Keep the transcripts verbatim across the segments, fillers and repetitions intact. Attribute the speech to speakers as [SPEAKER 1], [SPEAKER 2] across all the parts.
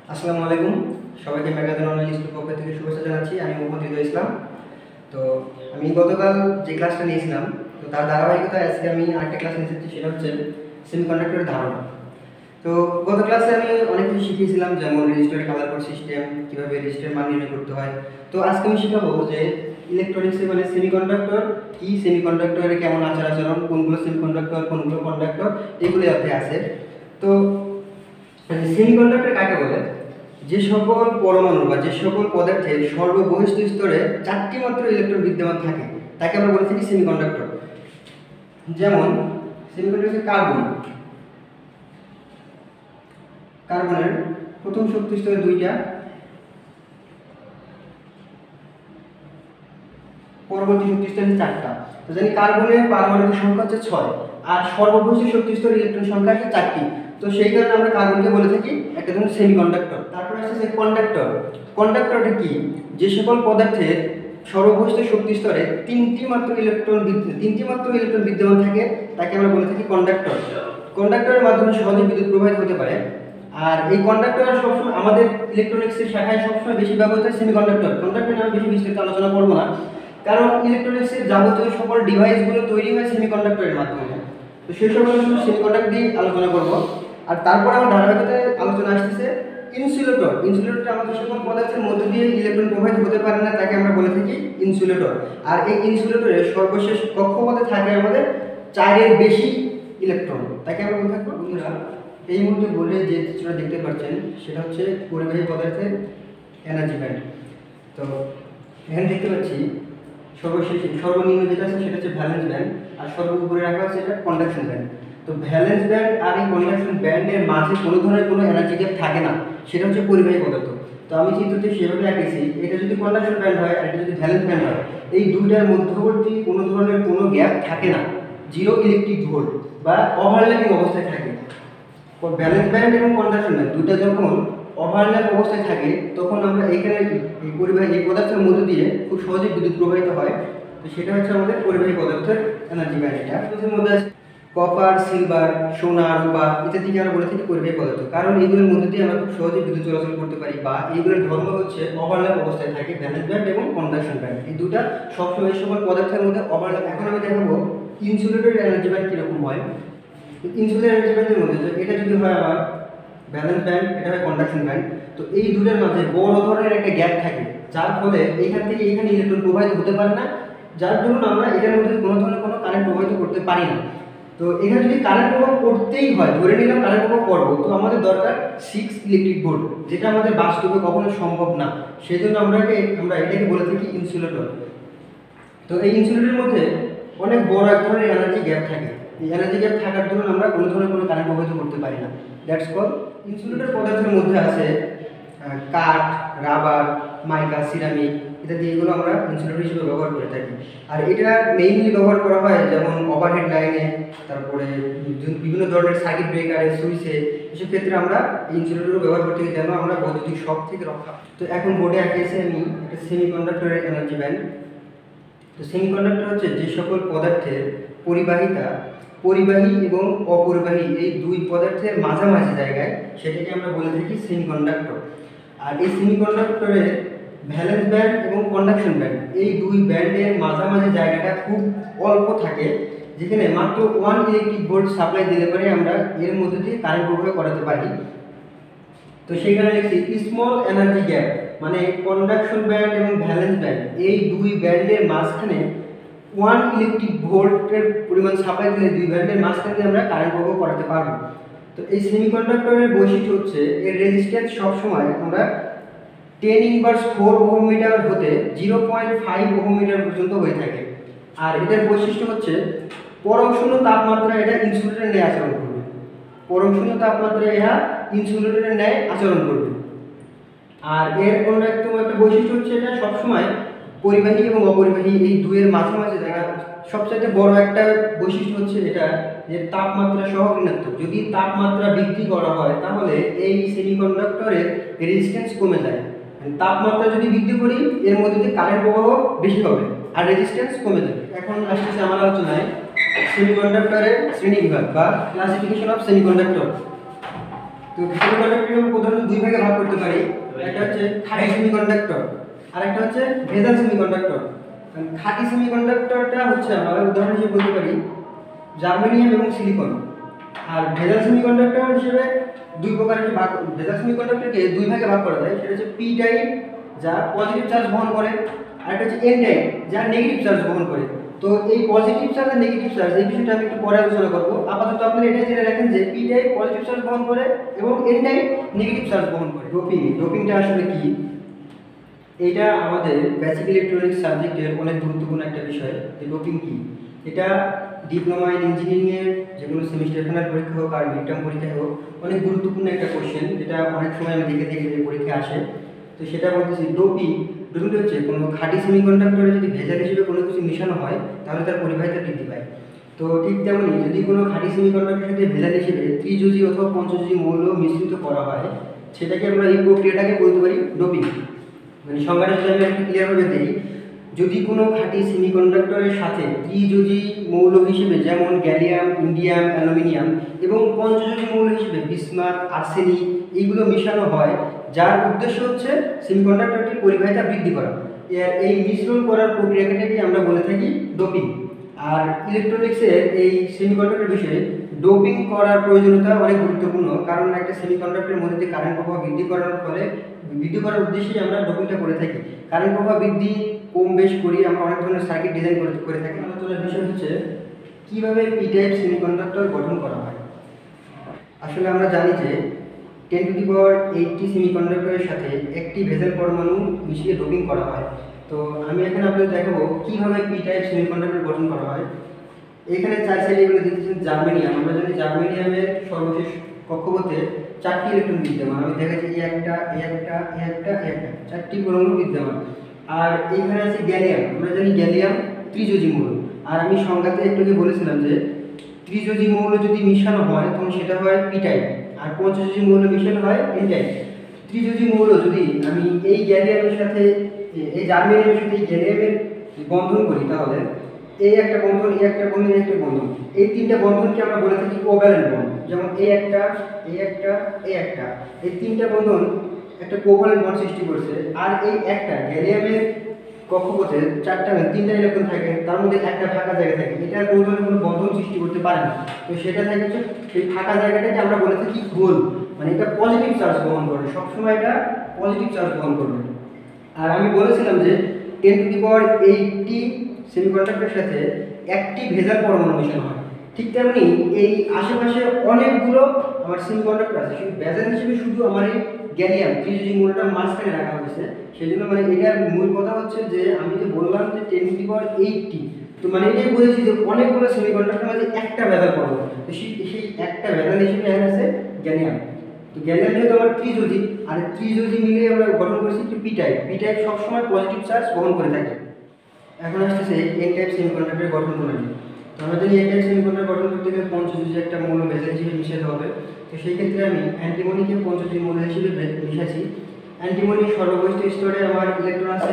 [SPEAKER 1] আসসালামু আলাইকুম সবাইকে ম্যাগাজিন অনলাইন স্কুল পক্ষ থেকে শুভেচ্ছা জানাচ্ছি। আমি মোহাম্মদ হৃদয় ইসলাম। তো আমি গতকাল যে ক্লাসটা নিয়েছিলাম, তো তার ধারাবাহিকতায় আজকে আমি আরেকটা ক্লাস নিয়েছি, সেটা হচ্ছে সেমিকন্ডাক্টরের ধারণা। তো গত ক্লাসে আমি অনেক কিছু শিখিয়েছিলাম, যেমন রেজিস্টারের কালার কোড সিস্টেম, কীভাবে রেজিস্টারের মান নির্ণয় করতে হয়। তো আজকে আমি শেখাবো যে ইলেকট্রনিক্সে মানে সেমিকন্ডাক্টর কি, সেমিকন্ডাক্টরের কেমন আচার আচরণ, কোনগুলো সেমিকন্ডাক্টর কোনগুলো কন্ডাক্টর, এগুলো অধ্যায়ে আছে। তো সেমিকন্ডাক্টর কাকে বলে? যে সকল পরমাণু বা যে সকল পদার্থের সর্ববহিষ্ঠ স্তরে চারটি মাত্র ইলেকট্রন বিদ্যমান থাকে তাকে আমরা বলে থাকি সেমিকন্ডাক্টর। যেমন সেমিকন্ডাক্টর হচ্ছে কার্বন। কার্বনের প্রথম শক্তি স্তরে দুইটা, পরবর্তী শক্তি স্তরে চারটা। তো জানি কার্বনের পারমাণবিক সংখ্যা হচ্ছে ছয়, আর সর্ববহিষ্ঠ শক্তি স্তরে ইলেকট্রন সংখ্যা আছে চারটি। তো সেই কারণে আমরা কার্বনকে বলে থাকি একটা ধরনের সেমিকন্ডাক্টর। তারপরে আসছে কন্ডাক্টর। কন্ডাক্টরটা কি? যে সকল পদার্থের সর্ববহিষ্ঠ শক্তি স্তরে তিনটি মাত্র ইলেকট্রন তিনটি মাত্র ইলেকট্রন বিদ্যমান থাকে তাকে আমরা বলে থাকি কন্ডাক্টর। কন্ডাক্টরের মাধ্যমে সহজে বিদ্যুৎ প্রবাহিত হতে পারে। আর এই কন্ডাক্টর সবসময় আমাদের ইলেকট্রনিক্সের শাখায় সবসময় বেশি ব্যবহৃত হয় সেমিকন্ডাক্টর। কন্ডাক্টর নিয়ে আমি বেশি বিস্তারিত আলোচনা করবো না, কারণ ইলেকট্রনিক্সের যাবতীয় সকল ডিভাইসগুলো তৈরি হয় সেমিকন্ডাক্টরের মাধ্যমে। তো সেই সকল সেমিকন্ডাক্টর দিয়ে আলোচনা করব। আর তারপর আমার ধারাবাহিকতায় আলোচনা আসতেছে ইনসুলেটর। ইনসুলেটরটা আমাদের সকল পদার্থের মধ্য দিয়ে ইলেকট্রন প্রবাহিত হতে পারে না, তাকে আমরা বলে থাকি ইনসুলেটর। আর এই ইনসুলেটরের সর্বশেষ কক্ষপথে থাকে আমাদের চারের বেশি ইলেকট্রন, তাকে আমরা বলে থাকবো। এই মুহূর্তে বলে যে চিত্রটা দেখতে পাচ্ছেন সেটা হচ্ছে পরিবাহী পদার্থের এনার্জি ব্যান্ড। তো এখানে দেখতে পাচ্ছি সর্বশেষ সর্বনিম্ন যেটা আছে সেটা হচ্ছে ভ্যালেন্স ব্যান্ড, আর সর্ব উপরে রাখা হচ্ছে এটা কন্ডাকশন ব্যান্ড। তো ভ্যালেন্স ব্যান্ড আর এই কন্ডাকশন ব্যান্ডের মাঝে কোনো ধরনের কোনো এনার্জি গ্যাপ থাকে না, সেটা হচ্ছে পরিবাহী পদার্থ। তো আমি চিত্রটি সেভাবে আঁকেছি, এটা যদি কন্ডাকশন ব্যান্ড হয় আর এটা যদি ভ্যালেন্স ব্যান্ড হয়, এই দুইটার মধ্যবর্তী কোনো ধরনের কোনো গ্যাপ থাকে না, জিরো ইলেকট্রিক ভোল্ট বা ওভারল্যাপিং অবস্থায় থাকে। ভ্যালেন্স ব্যান্ড এবং কন্ডাকশন ব্যান্ড দুইটা যখন ওভারল্যাপ অবস্থায় থাকে তখন আমরা এখানে এই পরিবাহী এই পদার্থের মধ্য দিয়ে খুব সহজে বিদ্যুৎ প্রবাহিত হয়। তো সেটা হচ্ছে আমাদের পরিবাহী পদার্থের এনার্জি ব্যান্ড। এটা এর মধ্যে আছে কপার, সিলভার, সোনা, রূপা ইত্যাদিকে আমরা বলে থাকি পরিবাহী পদার্থ, কারণ এইগুলোর মধ্যে দিয়ে আমরা খুব সহজে বিদ্যুৎ চলাচল করতে পারি, বা এইগুলোর ধর্ম হচ্ছে ওভারল্যাপ অবস্থায় থাকে। ভ্যালেন্স ব্যান্ড এবং কন্ডাকশন ব্যান্ড এই দুটা সবসময় সকল পদার্থের মধ্যে ওভারল্যাপ। এখন আমি দেখাবো ইনসুলেটরের এনার্জি ব্যান্ড কীরকম হয়। ইনসুলেটর এনার্জি ব্যান্ডের মধ্যে এটা যদি হয় আমার ভ্যালেন্স ব্যান্ড, এটা হয় কন্ডাকশন ব্যান্ড। তো এই দুটোর মাঝে বড় ধরনের একটা গ্যাপ থাকে, যার ফলে এইখান থেকে এখানে ইলেকট্রন প্রবাহিত হতে পারে না, যার জন্য আমরা এটার মধ্যে কোনো ধরনের কোনো কারেন্ট প্রবাহিত করতে পারি না। তো এখানে যদি কারেন্ট প্রবাহ করতেই হয়, ধরে নিলাম কারেন্ট প্রবাহ করবো, তো আমাদের দরকার সিক্স ইলেকট্রিক ভোল্ট, যেটা আমাদের বাস্তবে কখনো সম্ভব না। সেই জন্য আমরা আমরা এটাকে বলে থাকি ইনসুলেটর। তো এই ইনসুলেটরের মধ্যে অনেক বড় এক ধরনের এনার্জি গ্যাপ থাকে। এই এনার্জি গ্যাপ থাকার জন্য আমরা কোনো ধরনের কোনো কারেন্ট প্রবাহিত করতে পারি না। That's call insulator. পদার্থের মধ্যে আছে কাঠ, রাবার, মাইকা, সিরামিক ইত্যাদি, এগুলো আমরা ইনসুলেটর হিসেবে ব্যবহার করে থাকি। আর এটা মেইনলি ব্যবহার করা হয় যেমন ওভারহেড লাইনে, তারপরে বিভিন্ন ধরনের সার্কিট ব্রেকারে, সুইচে, এসব ক্ষেত্রে আমরা ইনসুলেটরও ব্যবহার করতে থাকি, যেন আমরা বৈদ্যুতিক শক থেকে রক্ষা। তো এখন বোর্ডে আঁকিয়েছি আমি একটা সেমিকন্ডাক্টরের এনার্জি ব্যান্ড। তো সেমিকন্ডাক্টর হচ্ছে যে সকল পদার্থের পরিবাহিতা পরিবাহী এবং অপরিবাহী এই দুই পদার্থের মাঝামাঝি জায়গায়, সেটাকে আমরা বলে থাকি সেমিকন্ডাক্টর। আর এই সেমিকন্ডাক্টরের ভ্যালেন্স ব্যান্ড এবং কন্ডাকশন ব্যান্ড এই দুই ব্যান্ডের মাঝামাঝি জায়গাটা খুব অল্প থাকে, যেখানে মাত্র ওয়ান ইলেকট্রিক ভোল্ট সাপ্লাই দিলে পরে আমরা এর মধ্যে দিয়ে কারেন্ট প্রবাহ করাতে পারি। তো সেইখানে লিখছি স্মল এনার্জি গ্যাপ, মানে কন্ডাকশন ব্যান্ড এবং ভ্যালেন্স ব্যান্ড এই দুই ব্যান্ডের মাঝখানে ওয়ান ইলেকট্রিক ভোল্টের পরিমাণ সাপ্লাই দিলে দুই ব্যান্ডের মাঝখানে দিয়ে আমরা কারেন্ট প্রবাহ করাতে পারবো। তো এই সেমিকন্ডাক্টরের বৈশিষ্ট্য হচ্ছে এর রেজিস্ট্যান্স সবসময় আমরা ten inverse four ohm metre হতে zero point five ohm metre পর্যন্ত হয়ে থাকে। আর এটার বৈশিষ্ট্য হচ্ছে পরম শূন্য তাপমাত্রা এটা ইনসুলেটরের ন্যায় আচরণ করবে। পরম শূন্য তাপমাত্রায় এটা ইনসুলেটরের ন্যায় আচরণ করবে। আর এর অন্যতম একটা বৈশিষ্ট্য হচ্ছে এটা সবসময় পরিবাহী এবং অপরিবাহী এই দুইয়ের মাঝামাঝি জায়গা। সবচাইতে বড় একটা বৈশিষ্ট্য হচ্ছে এটা যে তাপমাত্রা সহ ঋণাত্মক। যদি তাপমাত্রা বৃদ্ধি করা হয় তাহলে এই সেমিকন্ডাক্টরের রেজিস্ট্যান্স কমে যায়। তাপমাত্রা যদি বৃদ্ধি করি এর মধ্যে দিয়ে কারেন্ট প্রবাহ বেশি হবে আর রেজিস্ট্যান্স কমে যাবে। এখন আসতেছে আমার আলোচনায় সেমিকন্ডাক্টরের শ্রেণীবিভাগ বা ক্লাসিফিকেশন অফ সেমিকন্ডাক্টর। তো সেমিকন্ডাক্টর প্রধানত দুই ভাগে ভাগ করতে পারি। হচ্ছে খাঁটি সেমিকন্ডাক্টর আর একটা হচ্ছে ভেজাল সেমিকন্ডাক্টর। খাঁটি সেমিকন্ডাক্টরটা হচ্ছে আমরা উদাহরণ হিসেবে বলতে পারি জার্মেনিয়াম এবং সিলিকন। আর ভেজাল সেমিকন্ডাক্টর হিসেবে দুই প্রকারের ভাগ, ভেজাল সেমিকন্ডাক্টরকে দুই ভাগে ভাগ করা যায়। সেটা হচ্ছে পি টাইপ যা পজিটিভ চার্জ বহন করে, আর একটা হচ্ছে এন টাইপ যা নেগেটিভ চার্জ বহন করে। তো এই পজিটিভ চার্জ আর নেগেটিভ চার্জ এই বিষয়টা আমি একটু পরে আলোচনা করবো। আপাতত আপনারা এটাই জেনে রাখেন যে পি টাইপ পজিটিভ চার্জ বহন করে এবং এন টাইপ নেগেটিভ চার্জ বহন করে। ডোপিং, ডোপিংটা আসলে কি? এটা আমাদের বেসিক ইলেকট্রনিক্স সাবজেক্টের অনেক গুরুত্বপূর্ণ একটা বিষয়। যে ডোপিং কি, এটা ডিপ্লোমা ইন ইঞ্জিনিয়ারিংয়ের যেগুলো সেমিস্টার ফাইনাল পরীক্ষা হোক আর মিড টার্ম পরীক্ষা হোক অনেক গুরুত্বপূর্ণ একটা কোশ্চেন, যেটা অনেক সময় আমি দেখে দেখে যে পরীক্ষা আসে। তো সেটা বলতেছি ডোপিং। ডোপিং হচ্ছে কোনো খাঁটি সেমিকন্ডাক্টরে যদি ভেজাল হিসেবে কোনো কিছু মিশানো হয় তাহলে তার পরিবাহিতা বৃদ্ধি পায়। তো ঠিক তেমনি যদি কোনো খাঁটি সেমিকন্ডাক্টরের সাথে ভেজাল হিসেবে ত্রিযোজী অথবা পঞ্চযোজী মৌল মিশ্রিত করা হয়, সেটাকে আমরা এই প্রক্রিয়াটাকে বলতে পারি ডোপিং। মানে সংজ্ঞাটা যদি আমি একটু ক্লিয়ারভাবে দিই, যদি কোনো খাঁটি সেমিকন্ডাক্টরের সাথে ত্রিযোজী মৌল হিসেবে যেমন গ্যালিয়াম, ইন্ডিয়াম, অ্যালুমিনিয়াম এবং পঞ্চযোজী মৌল হিসেবে বিসমাথ, আর্সেনিক এইগুলো মেশানো হয়, যার উদ্দেশ্য হচ্ছে সেমিকন্ডাক্টরটির পরিবাহিতা বৃদ্ধি করা, এই মিশ্রণ করার প্রক্রিয়াটাকে আমরা বলে থাকি ডোপিং। আর ইলেকট্রনিক্সের এই সেমিকন্ডাক্টর বিষয়ে ডোপিং করার প্রয়োজনীয়তা অনেক গুরুত্বপূর্ণ, কারণ একটা সেমিকন্ডাক্টরের মধ্যে দিয়ে কারেন্ট প্রবাহ বৃদ্ধি করার ফলে বৃদ্ধি করার উদ্দেশ্যেই আমরা ডোপিংটা করে থাকি। কারেন্ট প্রবাহ বৃদ্ধি কম বেশ করি আমরা অনেক ধরনের সার্কিট ডিজাইন করে করে থাকি। আলোচনার বিষয় হচ্ছে কীভাবে পি টাইপ সেমিকন্ডাক্টর গঠন করা হয়। আসলে আমরা জানি যে ten to the power eighty সেমিকন্ডাক্টরের সাথে একটি ভেজাল পরমাণু মিশিয়ে ডোপিং করা হয়। তো আমি এখানে আপনাদের দেখাবো কীভাবে পি টাইপ সেমিকন্ডাক্টর গঠন করা হয়। এখানে চার সাইডে এগুলো দেখতেছেন জার্মেনিয়াম। আমরা জানি জার্মেনিয়ামের সর্বশেষ কক্ষপথে চারটি ইলেকট্রন বিদ্যমান। আমি দেখাচ্ছি এই একটা, এই একটা, এই একটা, এই একটা, চারটি পরমাণু বিদ্যমান। আর এইখানে আছে গ্যালিয়াম। আমরা জানি গ্যালিয়াম ত্রিযোজী মৌল। আর আমি সংজ্ঞাতে একটু আগে বলেছিলাম যে ত্রিযোজী মৌল যদি মিশানো হয় তখন সেটা হয় পি টাইপ, আর পঞ্চযোজী মৌল মিশানো হয় এন টাইপ। ত্রিযোজী মৌল যদি আমি এই গ্যালিয়ামের সাথে এই জার্মেনিয়ামের সাথে এই গ্যালিয়ামের বন্ধন করি, তাহলে এই একটা বন্ধন, এই একটা বন্ধন, এই একটা বন্ধন, এই তিনটা বন্ধনকে আমরা বলে থাকি কোভ্যালেন্ট বন্ড। যেমন এই একটা, এই একটা, এই একটা, এই তিনটা বন্ধন একটা কোভ্যালেন্ট বন্ড সৃষ্টি করছে। আর এই একটা গ্যালিয়ামের কক্ষপথে চারটা তিনটা ইলেকট্রন থাকে, তার মধ্যে একটা ফাঁকা জায়গা থাকে, এটার কোনো কোনো বন্ধন সৃষ্টি করতে পারে না। তো সেটা থাকে হচ্ছে সেই ফাঁকা জায়গাটাকে আমরা বলে থাকি হোল, মানে এটা পজিটিভ চার্জ বহন করবে, সবসময় এটা পজিটিভ চার্জ বহন করবে। আর আমি বলেছিলাম যে ten to the power eighty সেমিকন্ডাক্টরের সাথে একটি ভেজাল পরমাণু মেশানো হয়। ঠিক তেমনি এই আশেপাশে অনেকগুলো আমার সেমিকন্ডাক্টর আছে, শুধু ভেজাল হিসেবে শুধু আমার এই গ্যালিয়াম ত্রিযোজী মৌলটা মাঝখানে রাখা হয়েছে। সেই জন্য মানে এটার মূল কথা হচ্ছে যে আমি যে বললাম যে ten to the power eighty, তো মানে এটাই বলেছি যে অনেকগুলো সেমিকন্ডাক্টর মাঝে একটা ভেজাল পরমাণু, তো সেই সেই একটা ভেজাল হিসেবে এখানে আছে গ্যালিয়াম। তো গ্যালিয়াম যেহেতু আমার ত্রিযোজী, আর ত্রিযোজী মিলে আমরা গঠন করেছি একটি পি টাইপ। পি টাইপ সবসময় পজিটিভ চার্জ বহন করে থাকে। এখন আসতেছে এন টাইপ সেমিকন্ডাক্টরের গঠন প্রণালী। তো আমরা জানি এন টাইপ সেমিকন্ডাক্টর গঠন করতে গেলে পঞ্চযোজী একটা মৌল ভেজাল হিসেবে মিশাতে হবে। তো সেই ক্ষেত্রে আমি অ্যান্টিমনিকে পঞ্চযোজী মৌল হিসেবে মিশাচ্ছি। অ্যান্টিমনির সর্ববহিষ্ঠ স্তরে আমার ইলেকট্রন আছে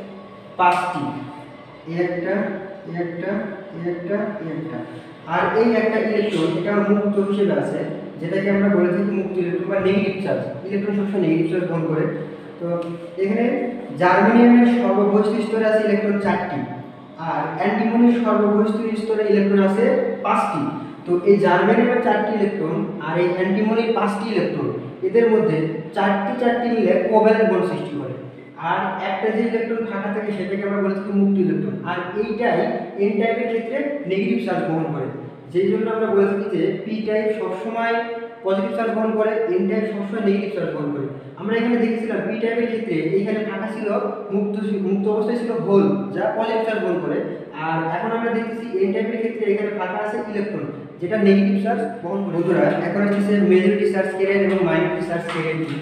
[SPEAKER 1] পাঁচটি, এই একটা, এই একটা, এই একটা, এই একটা। আর এই একটা ইলেকট্রন এটা মুক্ত হিসেবে আছে, যেটাকে আমরা বলে থাকি মুক্ত ইলেকট্রন বা নেগেটিভ চার্জ। ইলেকট্রন সবসময় নেগেটিভ চার্জ বহন করে। তো এখানে জার্মেনিয়ামের সর্ববহিষ্ঠ স্তরে আছে ইলেকট্রন চারটি, আর অ্যান্টিমনির সর্ববহিষ্ঠ স্তরে ইলেকট্রন আছে পাঁচটি। তো এই জার্মেনিয়ামের চারটি ইলেকট্রন আর এই অ্যান্টিমনির পাঁচটি ইলেকট্রন, এদের মধ্যে চারটি চারটি মিলে কোভ্যালেন্ট বন্ড সৃষ্টি করে। আর একটা যে ইলেকট্রন ফাঁকা থাকে সেটাকে আমরা বলে থাকি মুক্ত ইলেকট্রন। আর এইটাই এন টাইপের ক্ষেত্রে নেগেটিভ চার্জ বহন করে। যেই জন্য আমরা বলে থাকি যে পি টাইপ সবসময় পজিটিভ চার্জ বহন করে, এন টাইপ সবসময় নেগেটিভ চার্জ বহন করে। আমরা এখানে দেখেছিলাম পি টাইপের ক্ষেত্রে এইখানে ফাঁকা ছিল, মুক্ত মুক্ত অবস্থায় ছিল হোল যা পজিটিভ চার্জ বহন করে। আর এখন আমরা দেখতেছি এন টাইপের ক্ষেত্রে এখানে ফাঁকা আছে ইলেকট্রন যেটা নেগেটিভ চার্জ বহন করে। বন্ধুরা এখন হচ্ছে মেজরিটি চার্জ ক্যারিয়ার এবং মাইনরিটি চার্জ ক্যারিয়ার কি।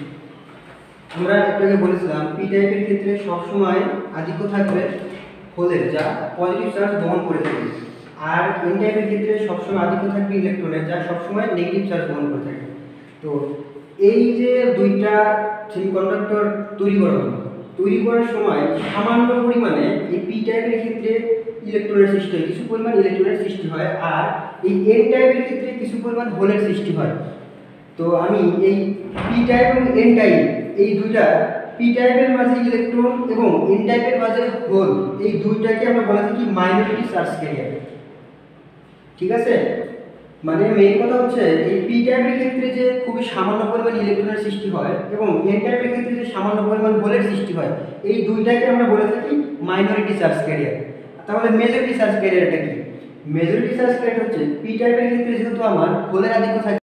[SPEAKER 1] আমরা একটু আগে বলেছিলাম পি টাইপের ক্ষেত্রে সবসময় আধিক্য থাকবে হোলের যা পজিটিভ চার্জ বহন করে থাকে, আর এন টাইপের ক্ষেত্রে সবসময় আধিক্য থাকবে ইলেকট্রনের যা সবসময় নেগেটিভ চার্জ বহন করে থাকে। তো এই যে দুইটা সেমিকন্ডাক্টর তৈরি করা হলো, তৈরি করার সময় সামান্য পরিমাণে এই পি টাইপের ক্ষেত্রে ইলেকট্রনের সৃষ্টি হয়, কিছু পরিমাণ ইলেকট্রনের সৃষ্টি হয়, আর এই এন টাইপের ক্ষেত্রে কিছু পরিমাণ হোলের সৃষ্টি হয়। তো আমি এই পি টাইপ এবং এন টাইপ এই দুইটা পি টাইপের মাঝে ইলেকট্রন এবং এন টাইপের মাঝে হোল, এই দুইটাকে আমরা বলে থাকি মাইনরিটি চার্জ ক্যারিয়ার। ঠিক আছে, মানে মেইন কথা হচ্ছে এই পি টাইপের ক্ষেত্রে যে খুবই সামান্য পরিমাণ ইলেকট্রনের সৃষ্টি হয় এবং এন টাইপের ক্ষেত্রে যে সামান্য পরিমাণ হোলের সৃষ্টি হয়, এই দুইটাকে আমরা বলে থাকি মাইনরিটি চার্জ ক্যারিয়ার। তাহলে মেজরিটি চার্জ ক্যারিয়ারটা কি? মেজরিটি চার্জ ক্যারিয়ার হচ্ছে পি টাইপের ক্ষেত্রে যেহেতু আমার হোলের আধিক্য থাকে